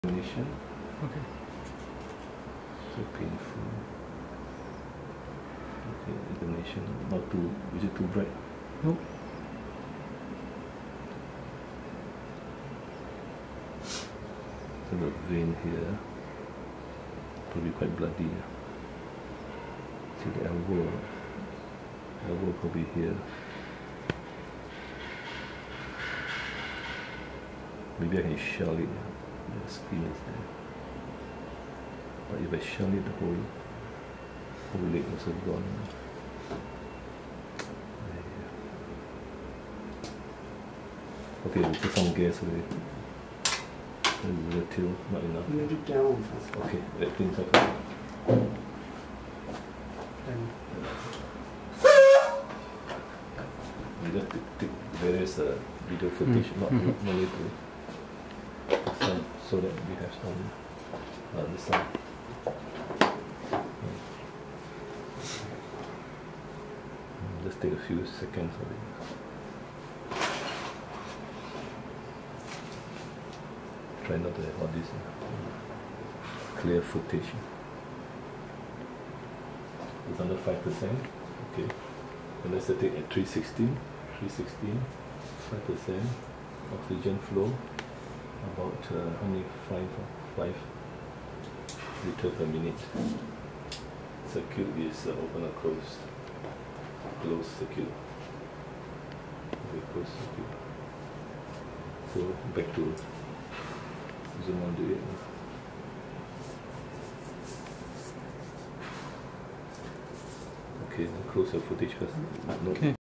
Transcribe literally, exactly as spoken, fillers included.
examination. Okay. So painful. Okay, examination. Not too, is it too bright? No. So the vein here, probably quite bloody. See the elbow, elbow probably here. Maybe I can shell it, the skin is there. But if I shell it, the whole, whole leg also gone. Okay, we put some gas with it. A little, not enough. Let it down first. Okay, let things happen. Then We just take, take various uh, video footage, Mm. not Mhm. only to some, so that we have some uh, this side. Mm. Just take a few seconds of it. Try not to have all this uh, clear footage. It's under five percent. Okay. And let's take at three sixteen. three sixteen, five percent oxygen flow, about uh, how many? five, five liter per minute. Circuit is uh, open or closed? Closed circuit. Okay, closed circuit. So back to zoom on to it. Okay, then close your footage first. No. Okay.